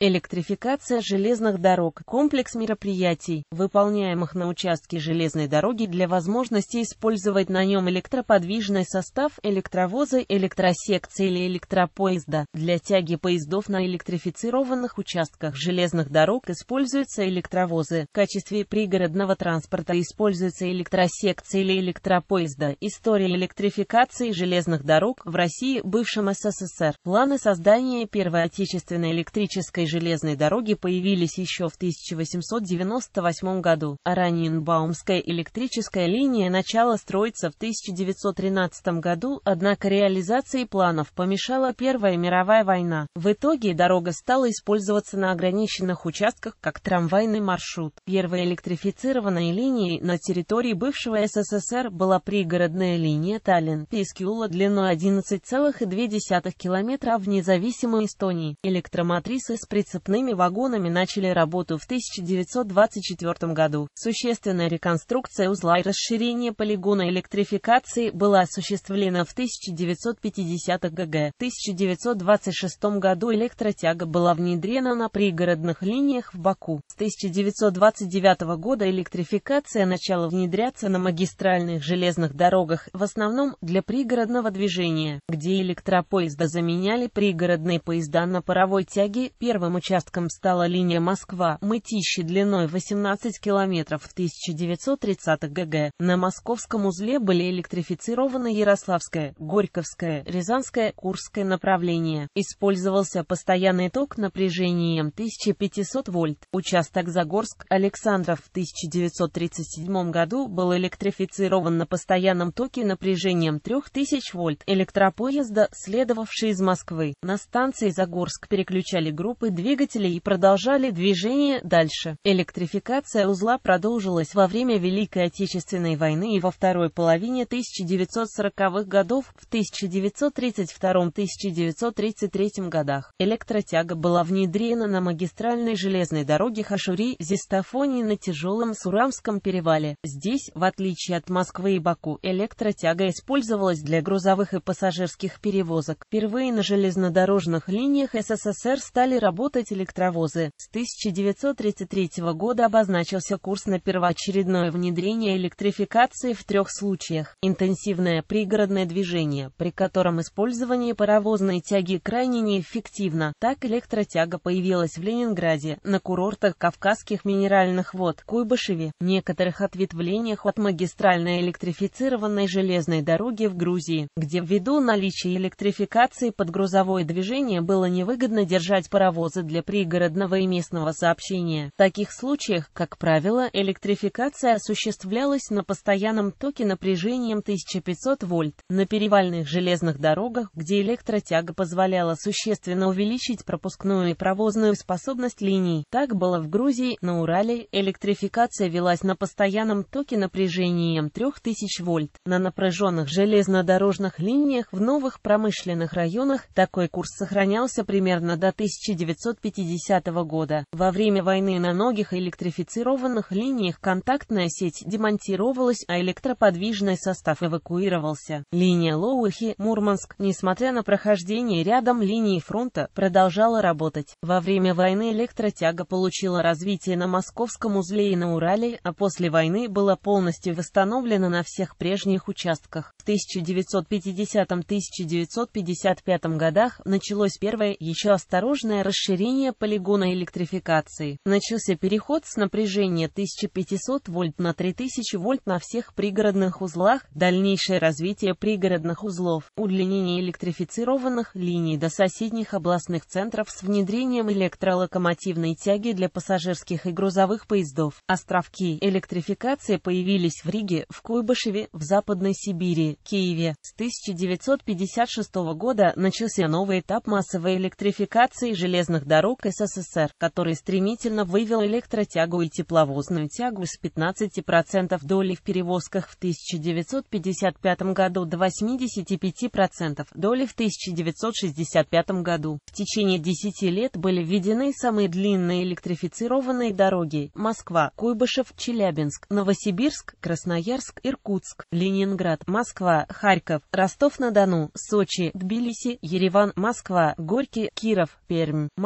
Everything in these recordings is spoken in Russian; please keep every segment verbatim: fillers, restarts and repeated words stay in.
Электрификация железных дорог – комплекс мероприятий, выполняемых на участке железной дороги для возможности использовать на нем электроподвижный состав, электровозы, электросекции или электропоезда. Для тяги поездов на электрифицированных участках железных дорог используются электровозы. В качестве пригородного транспорта используются электросекции или электропоезда. История электрификации железных дорог в России, бывшем СССР. Планы создания первой отечественной электрической железной дороги появились еще в тысяча восемьсот девяносто восьмом году. Ораниенбаумская электрическая линия начала строиться в тысяча девятьсот тринадцатом году, однако реализации планов помешала Первая мировая война. В итоге дорога стала использоваться на ограниченных участках как трамвайный маршрут. Первой электрифицированной линией на территории бывшего СССР была пригородная линия Таллин-Пискюла длиной одиннадцать целых две десятых километра в независимой Эстонии. Электромотрисы с прицепными вагонами начали работу в тысяча девятьсот двадцать четвёртом году. Существенная реконструкция узла и расширение полигона электрификации была осуществлена в тысяча девятьсот пятидесятых годах. В тысяча девятьсот двадцать шестом году электротяга была внедрена на пригородных линиях в Баку. С тысяча девятьсот двадцать девятого года электрификация начала внедряться на магистральных железных дорогах, в основном для пригородного движения, где электропоезда заменяли пригородные поезда на паровой тяге. Первым участком стала линия Москва-Мытищи длиной восемнадцать километров в тысяча девятьсот тридцатых годах. На московском узле были электрифицированы Ярославское, Горьковское, Рязанское, Курское направления. Использовался постоянный ток напряжением тысяча пятьсот вольт. Участок Загорск-Александров в тысяча девятьсот тридцать седьмом году был электрифицирован на постоянном токе напряжением три тысячи вольт. Электропоезда, следовавшие из Москвы, на станции Загорск переключали группы двигателей и продолжали движение дальше. Электрификация узла продолжилась во время Великой Отечественной войны и во второй половине тысяча девятьсот сороковых годов. В тысяча девятьсот тридцать втором — тысяча девятьсот тридцать третьем годах электротяга была внедрена на магистральной железной дороге Хашури-Зистафони на Тяжелом Сурамском перевале. Здесь, в отличие от Москвы и Баку, электротяга использовалась для грузовых и пассажирских перевозок. Впервые на железнодорожных линиях СССР стали работать электровозы. С тысяча девятьсот тридцать третьего года обозначился курс на первоочередное внедрение электрификации в трех случаях. Интенсивное пригородное движение, при котором использование паровозной тяги крайне неэффективно. Так электротяга появилась в Ленинграде, на курортах Кавказских минеральных вод, Куйбышеве, некоторых ответвлениях от магистральной электрифицированной железной дороги в Грузии, где ввиду наличия электрификации подгрузовое движение было невыгодно держать паровозы для пригородного и местного сообщения. В таких случаях, как правило, электрификация осуществлялась на постоянном токе напряжением тысяча пятьсот вольт. На перевальных железных дорогах, где электротяга позволяла существенно увеличить пропускную и провозную способность линий. Так было в Грузии. На Урале электрификация велась на постоянном токе напряжением три тысячи вольт. На напряженных железнодорожных линиях в новых промышленных районах такой курс сохранялся примерно до тысяча девятьсот пятидесятого года. Во время войны на многих электрифицированных линиях контактная сеть демонтировалась, а электроподвижный состав эвакуировался. Линия Лоухи-Мурманск, несмотря на прохождение рядом линии фронта, продолжала работать. Во время войны электротяга получила развитие на московском узле и на Урале, а после войны была полностью восстановлена на всех прежних участках. В тысяча девятьсот пятидесятом — тысяча девятьсот пятьдесят пятом годах началось первое, еще осторожное расширение полигона электрификации. Начался переход с напряжения тысяча пятьсот вольт на три тысячи вольт на всех пригородных узлах, дальнейшее развитие пригородных узлов, удлинение электрифицированных линий до соседних областных центров с внедрением электролокомотивной тяги для пассажирских и грузовых поездов. Островки электрификации появились в Риге, в Куйбышеве, в Западной Сибири, Киеве. С тысяча девятьсот пятьдесят шестого года начался новый этап массовой электрификации железных дорог СССР, который стремительно вывел электротягу и тепловозную тягу с пятнадцати процентов доли в перевозках в тысяча девятьсот пятьдесят пятом году до восьмидесяти пяти процентов доли в тысяча девятьсот шестьдесят пятом году. В течение десяти лет были введены самые длинные электрифицированные дороги: Москва, Куйбышев, Челябинск, Новосибирск, Красноярск, Иркутск, Ленинград, Москва, Харьков, Ростов-на-Дону, Сочи, Тбилиси, Ереван, Москва, Горький, Киров, Пермь, Москва.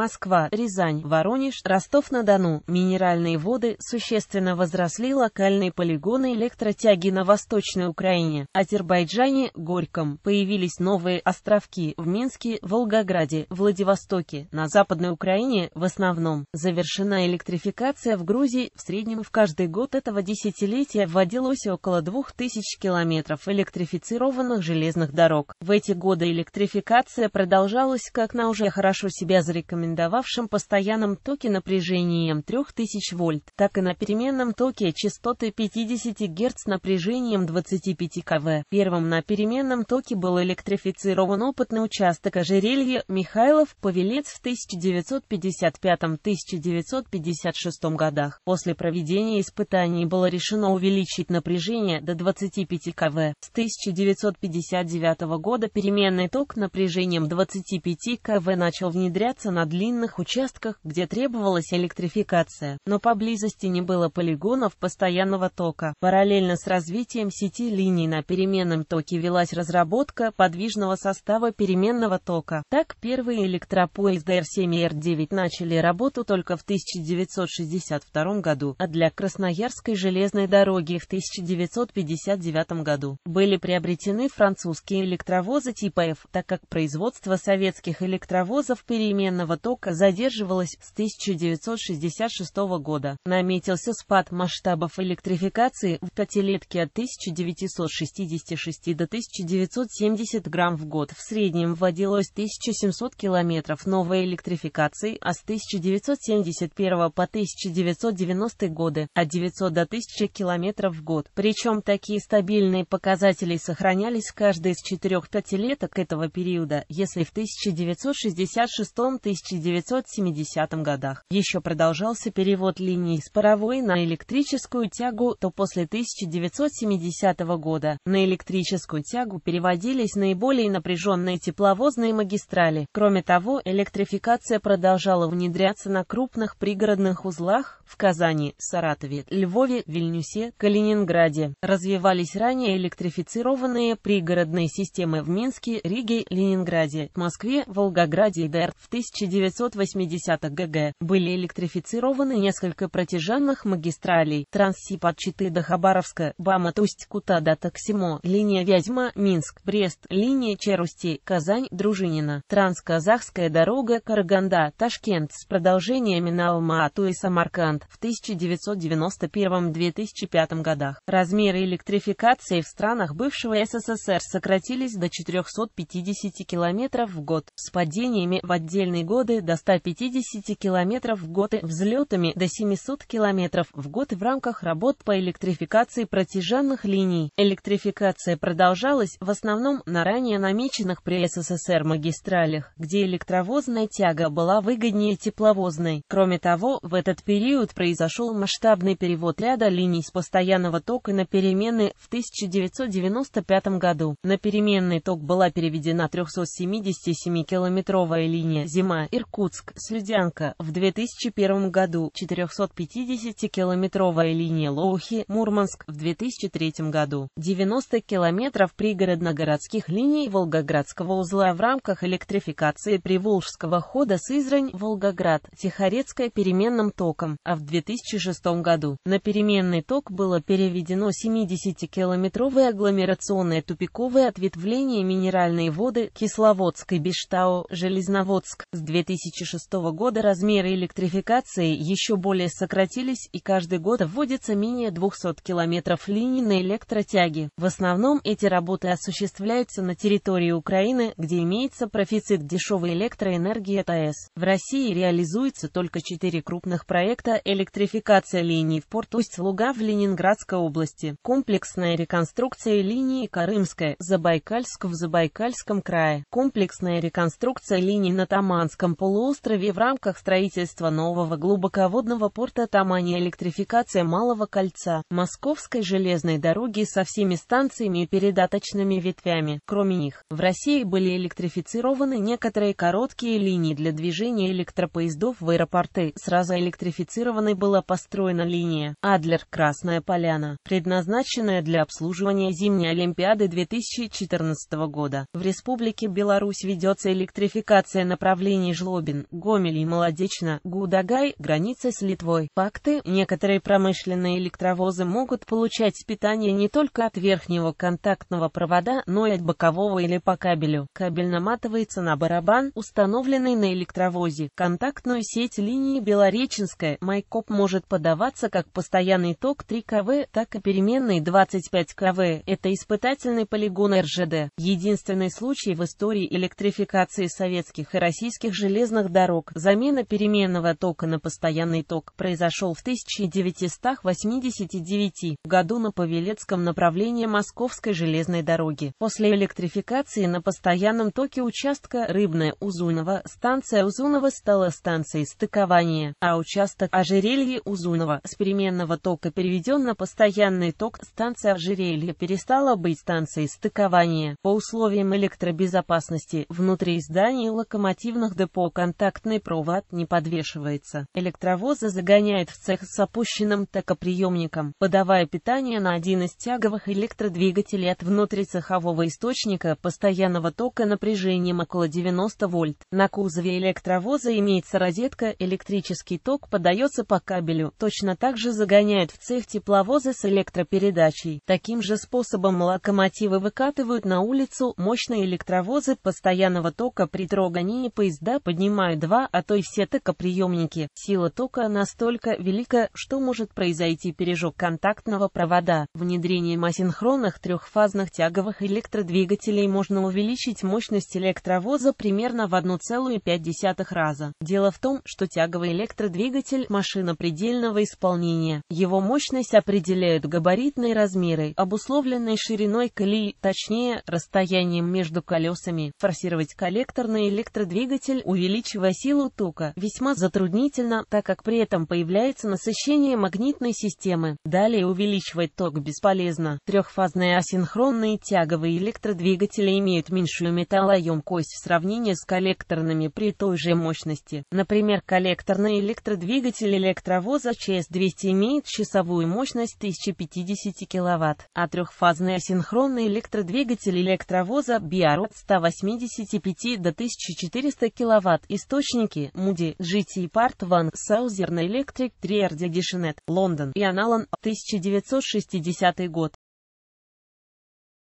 Москва, Рязань, Воронеж, Ростов-на-Дону. Минеральные воды существенно возросли. Локальные полигоны электротяги на Восточной Украине, Азербайджане, Горьком. Появились новые островки в Минске, Волгограде, Владивостоке. На Западной Украине, в основном, завершена электрификация. В Грузии в среднем в каждый год этого десятилетия вводилось около двух тысяч километров электрифицированных железных дорог. В эти годы электрификация продолжалась как на уже хорошо себя зарекомендовавшем постоянном токе напряжением трёх тысяч вольт, так и на переменном токе частоты пятьдесят герц напряжением двадцать пять киловатт. Первым на переменном токе был электрифицирован опытный участок Ожерелье, Михайлов, Павелец в тысяча девятьсот пятьдесят пятом — тысяча девятьсот пятьдесят шестом годах. После проведения испытаний было решено увеличить напряжение до двадцати пяти киловатт. С тысяча девятьсот пятьдесят девятого года переменный ток напряжением двадцати пяти киловатт начал внедряться на длинных участках, где требовалась электрификация, но поблизости не было полигонов постоянного тока. Параллельно с развитием сети линий на переменном токе велась разработка подвижного состава переменного тока. Так, первые электропоезды эр семь и эр девять начали работу только в тысяча девятьсот шестьдесят втором году, а для Красноярской железной дороги в тысяча девятьсот пятьдесят девятом году были приобретены французские электровозы типа F, так как производство советских электровозов переменного тока задерживалось с тысяча девятьсот шестьдесят шестого года. Наметился спад масштабов электрификации в пятилетке от тысяча девятьсот шестидесяти шести до тысяча девятьсот семидесяти грамм в год. В среднем вводилось тысяча семьсот километров новой электрификации, а с тысяча девятьсот семьдесят первого по тысяча девятьсот девяностые годы от девятисот до тысячи километров в год. Причем такие стабильные показатели сохранялись каждый из четырех пятилеток этого периода, если в тысяча девятьсот шестьдесят шестом — тысяча девятьсот семидесятом годах еще продолжался перевод линий с паровой на электрическую тягу, то после тысяча девятьсот семидесятого года на электрическую тягу переводились наиболее напряженные тепловозные магистрали. Кроме того, электрификация продолжала внедряться на крупных пригородных узлах в Казани, Саратове, Львове, Вильнюсе, Калининграде. Развивались ранее электрифицированные пригородные системы в Минске, Риге, Ленинграде, Москве, Волгограде и Д Р. В тысяча девятьсот восьмидесятых г.г. были электрифицированы несколько протяженных магистралей: Транссиб от Читы до Хабаровска, Бамат, Усть-Кута до Таксимо, линия Вязьма, Минск, Брест, линия Черусти, Казань, Дружинина, Трансказахская дорога Караганда, Ташкент с продолжениями на Алма-Ату и Самарканд в тысяча девятьсот девяносто первом — две тысячи пятом годах. Размеры электрификации в странах бывшего эс эс эс эр сократились до четырёхсот пятидесяти километров в год, с падениями в отдельные годы до ста пятидесяти километров в год и взлетами до семисот километров в год в рамках работ по электрификации протяженных линий. Электрификация продолжалась в основном на ранее намеченных при эс эс эс эр магистралях, где электровозная тяга была выгоднее тепловозной. Кроме того, в этот период произошел масштабный перевод ряда линий с постоянного тока на переменный. В тысяча девятьсот девяносто пятом году на переменный ток была переведена трёхсотсемидесятисемикилометровая линия Зима-Иркутск-Слюдянка. В две тысячи первом году четырёхсотпятидесятикилометровая линия Лоухи-Мурманск. В две тысячи третьем году девяносто километров пригородно-городских линий Волгоградского узла в рамках электрификации Приволжского хода Сызрань-Волгоград, Тихорецкая переменным током, а в две тысячи шестом году на переменный ток было переведено семидесятикилометровое агломерационное тупиковое ответвление минеральные воды Кисловодск и Биштау, Железноводск. С две тысячи шестого года размеры электрификации еще более сократились, и каждый год вводится менее двухсот километров линий на электротяге. В основном эти работы осуществляются на территории Украины, где имеется профицит дешевой электроэнергии ТАЭС. В России реализуется только четыре крупных проекта: электрификация линий в порт Усть-Луга в Ленинградской области, комплексная реконструкция линии Карымская-Забайкальск в Забайкальском крае, комплексная реконструкция линий на Таманском полуострове в рамках строительства нового глубоководного порта Тамань, электрификация Малого кольца Московской железной дороги со всеми станциями и передаточными ветвями. Кроме них, в России были электрифицированы некоторые короткие линии для движения электропоездов в аэропорты. Сразу электрифицированной была построена линия Адлер-Красная Поляна, предназначенная для обслуживания зимней Олимпиады две тысячи четырнадцатого года. В Республике Беларусь ведется электрификация направлений Жлобина Злобин, Гомель и Молодечно, Гудагай, граница с Литвой. Факты: некоторые промышленные электровозы могут получать питание не только от верхнего контактного провода, но и от бокового или по кабелю. Кабель наматывается на барабан, установленный на электровозе. Контактную сеть линии Белореченская Майкоп может подаваться как постоянный ток три киловатта, так и переменный двадцать пять киловатт. Это испытательный полигон эр жэ дэ. Единственный случай в истории электрификации советских и российских железных дорог. Замена переменного тока на постоянный ток произошел в тысяча девятьсот восемьдесят девятом году на Павелецком направлении Московской железной дороги. После электрификации на постоянном токе участка Рыбное-Узуново станция Узуново стала станцией стыкования, а участок Ожерелье-Узуново с переменного тока переведен на постоянный ток. Станция Ожерелье перестала быть станцией стыкования. По условиям электробезопасности внутри зданий локомотивных депо контактный провод не подвешивается. Электровозы загоняют в цех с опущенным токоприемником, подавая питание на один из тяговых электродвигателей от внутрицехового источника постоянного тока напряжением около девяноста вольт. На кузове электровоза имеется розетка, электрический ток подается по кабелю. Точно так же загоняют в цех тепловозы с электропередачей. Таким же способом локомотивы выкатывают на улицу. Мощные электровозы постоянного тока при трогании поезда поднимают два, а то и все токоприемники. Сила тока настолько велика, что может произойти пережог контактного провода. Внедрением асинхронных трехфазных тяговых электродвигателей можно увеличить мощность электровоза примерно в одна целая пять десятых раза. Дело в том, что тяговый электродвигатель – машина предельного исполнения. Его мощность определяют габаритные размеры, обусловленные шириной колеи, точнее, расстоянием между колесами. Форсировать коллекторный электродвигатель, увеличивая силу тока, весьма затруднительно, так как при этом появляется насыщение магнитной системы. Далее увеличивать ток бесполезно. Трехфазные асинхронные тяговые электродвигатели имеют меньшую металлоемкость в сравнении с коллекторными при той же мощности. Например, коллекторный электродвигатель электровоза че эс двести имеет часовую мощность тысяча пятьдесят киловатт, а трехфазный асинхронный электродвигатель электровоза би ар от ста восьмидесяти пяти до тысячи четырёхсот киловатт. Источники: Moody, джи ти Part один, Southern Electric, три эр Editionet, Лондон и Аналан, тысяча девятьсот шестидесятый год.